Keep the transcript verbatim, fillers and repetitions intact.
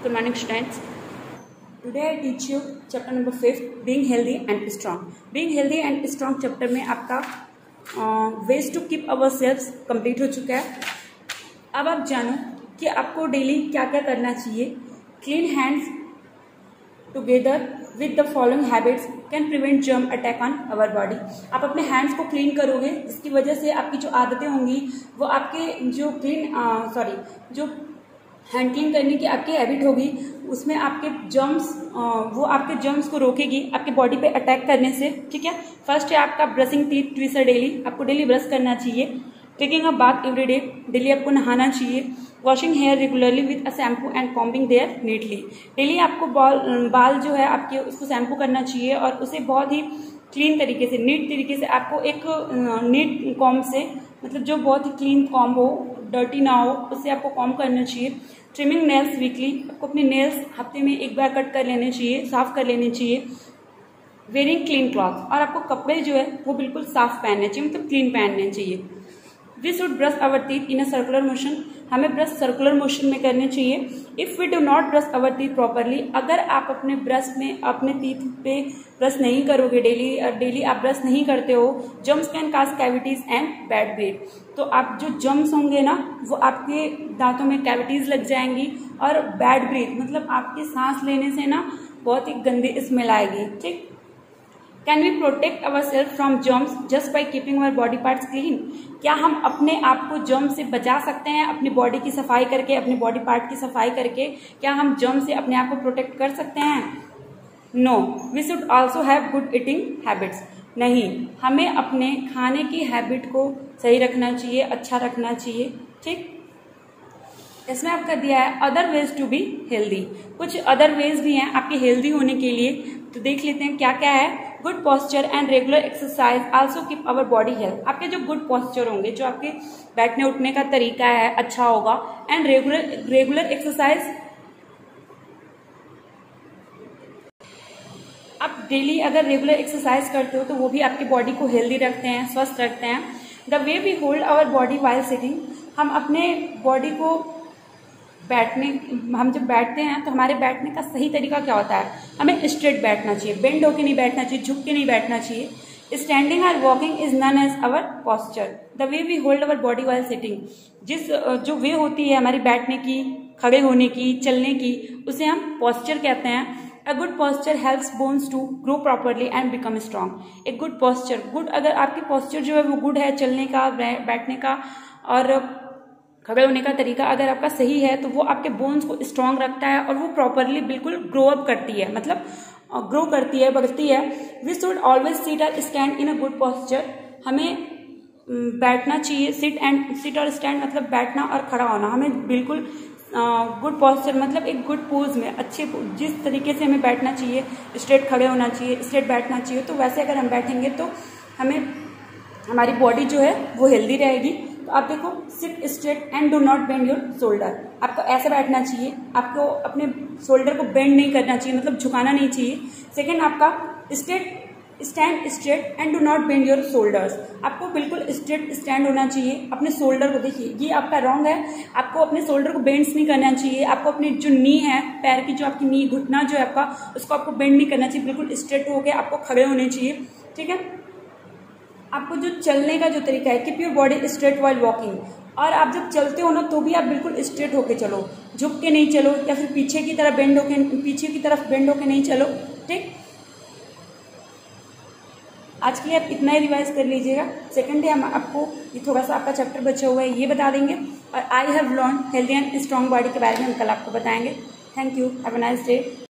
Good morning, students. Today I teach you chapter number fifth, being healthy and strong. Being healthy and strong chapter में आपका ways to keep ourselves complete हो चुका है. अब आप जानो कि आपको डेली क्या क्या करना चाहिए. Clean hands together with the following habits can prevent germ attack on our body. आप अपने हैंड्स को क्लीन करोगे जिसकी वजह से आपकी जो आदतें होंगी वो आपके जो क्लीन सॉरी जो हैंड क्लीन करने की आपकी हैबिट होगी उसमें आपके जर्म्स वो आपके जर्म्स को रोकेगी आपके बॉडी पे अटैक करने से. ठीक है. फर्स्ट है आपका ब्रशिंग टीथ ट्विस डेली. आपको डेली ब्रश करना चाहिए. Taking a bath every day. Daily आपको नहाना चाहिए. Washing hair regularly with a shampoo and combing their neatly. Daily आपको बाल बाल जो है आपके उसको शैम्पू करना चाहिए और उसे बहुत ही क्लीन तरीके से नीट तरीके से आपको एक नीट कॉम से मतलब जो बहुत ही क्लीन कॉम हो डर्टी ना हो उससे आपको कॉम करना चाहिए. Trimming nails weekly. आपको अपने नेल्स हफ्ते में एक बार कट कर लेने चाहिए, साफ कर लेने चाहिए. Wearing clean cloth. और आपको कपड़े जो है वो बिल्कुल साफ पहनने चाहिए मतलब क्लीन पहनने चाहिए. We should brush our teeth in a circular motion. हमें ब्रश सर्कुलर मोशन में करने चाहिए. If we do not brush our teeth properly. अगर आप अपने ब्रश में अपने टीथ पे ब्रश नहीं करोगे डेली डेली आप ब्रश नहीं करते हो germs can cause cavities and bad breath. तो आप जो जर्म्स होंगे ना वो आपके दांतों में कैविटीज लग जाएंगी और बैड ब्रेथ मतलब आपके सांस लेने से ना बहुत ही गंदी स्मेल आएगी. ठीक. Can we protect our self from germs just by keeping our body parts clean. क्या हम अपने आप को जर्म से बचा सकते हैं अपनी बॉडी की सफाई करके अपने बॉडी पार्ट की सफाई करके. क्या हम जर्म से अपने आप को प्रोटेक्ट कर सकते हैं? No. We should also have good eating habits. नहीं, हमें अपने खाने की हैबिट को सही रखना चाहिए, अच्छा रखना चाहिए. ठीक. इसमें आपका दिया है other ways to be healthy. कुछ अदर वेज भी हैं आपके हेल्दी होने के लिए. तो देख लेते हैं क्या क्या है. Good posture and regular exercise also keep our body health. आपके जो गुड पॉस्चर होंगे जो आपके बैठने उठने का तरीका है अच्छा होगा. And regular regular exercise. आप डेली अगर रेगुलर एक्सरसाइज करते हो तो वो भी आपकी बॉडी को हेल्दी रखते हैं, स्वस्थ रखते हैं. The way we hold our body while sitting. हम अपने बॉडी को बैठने हम जब बैठते हैं तो हमारे बैठने का सही तरीका क्या होता है. हमें स्ट्रेट बैठना चाहिए, बेंड होके नहीं बैठना चाहिए, झुक के नहीं बैठना चाहिए. स्टैंडिंग और walking is known as our posture. The way we hold our body while sitting. जिस जो वे होती है हमारी बैठने की, खड़े होने की, चलने की, उसे हम पॉस्चर कहते हैं. A good posture helps bones to grow properly and become strong. एक गुड पॉस्चर गुड अगर आपकी पॉस्चर जो है वो गुड है, चलने का, बैठने का और खड़े होने का तरीका अगर आपका सही है तो वो आपके बोन्स को स्ट्रांग रखता है और वो प्रॉपरली बिल्कुल ग्रो अप करती है मतलब ग्रो करती है, बढ़ती है. वी शुड ऑलवेज सिट और stand in a good posture. हमें बैठना चाहिए. सिट एंड सिट और स्टैंड मतलब बैठना और खड़ा होना. हमें बिल्कुल गुड पॉस्चर मतलब एक गुड पोज में अच्छे जिस तरीके से हमें बैठना चाहिए, स्ट्रेट खड़े होना चाहिए, स्ट्रेट बैठना चाहिए. तो वैसे अगर हम बैठेंगे तो हमें हमारी बॉडी जो है वो हेल्दी रहेगी. तो आप देखो sit straight and do not bend your shoulder. आपको ऐसे बैठना चाहिए. आपको अपने शोल्डर को बेंड नहीं करना चाहिए मतलब झुकाना नहीं चाहिए. सेकेंड आपका straight stand straight and do not bend your shoulders. आपको बिल्कुल स्ट्रेट स्टैंड होना चाहिए. अपने शोल्डर को देखिए ये आपका रॉन्ग है. आपको अपने शोल्डर को बेंड्स नहीं करना चाहिए. आपको अपनी जो नी है पैर की जो आपकी नी घुटना जो है आपका उसको आपको बेंड नहीं करना चाहिए. बिल्कुल स्ट्रेट होकर आपको खड़े होने चाहिए. ठीक है. आपको जो चलने का जो तरीका है keep your body straight while walking. और आप जब चलते हो ना तो भी आप बिल्कुल स्ट्रेट होके चलो, झुक के नहीं चलो या फिर पीछे की तरफ बेंड होके पीछे की तरफ बेंड होके नहीं चलो. ठीक. आज के लिए आप इतना ही रिवाइज कर लीजिएगा. सेकंड डे हम आपको ये थोड़ा सा आपका चैप्टर बचा हुआ है ये बता देंगे और I have learn healthy and strong body के बारे में हम कल आपको बताएंगे. Thank you. Have a nice day.